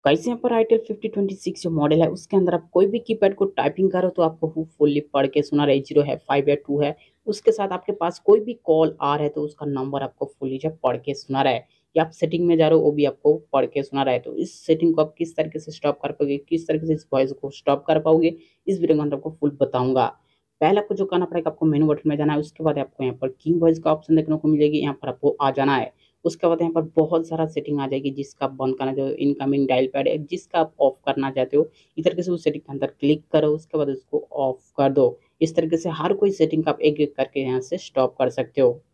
कैसे यहाँ पर आईटेल 5026 जो मॉडल है उसके अंदर आप कोई भी कीपैड को टाइपिंग करो तो आपको वो फुल्ली पढ़ के सुना रहे, 0 है 5 है 2 है। उसके साथ आपके पास कोई भी कॉल आ रहा है तो उसका नंबर आपको फुल्ली जब पढ़ के सुना रहा है, या आप सेटिंग में जा रहे हो वो भी आपको पढ़ के सुना रहा है। तो इस सेटिंग को आप किस तरीके से स्टॉप कर पाओगे, किस तरीके से इस वॉइस को स्टॉप कर पाओगे, इस वीडियो के अंदर आपको फुल बताऊंगा। पहले आपको जो करना पड़ेगा, आपको मेनू बटन में जाना है, उसके बाद आपको यहाँ पर किंग वॉइस का ऑप्शन देखने को मिलेगी, यहाँ पर आपको आ जाना है। उसके बाद यहाँ पर बहुत सारा सेटिंग आ जाएगी जिसका आप बंद करना चाहते हो, इनकमिंग डायल पैड है जिसका आप ऑफ करना चाहते हो, इस तरीके से उस सेटिंग के अंदर क्लिक करो, उसके बाद उसको ऑफ कर दो। इस तरीके से हर कोई सेटिंग का आप एक एक करके यहाँ से स्टॉप कर सकते हो।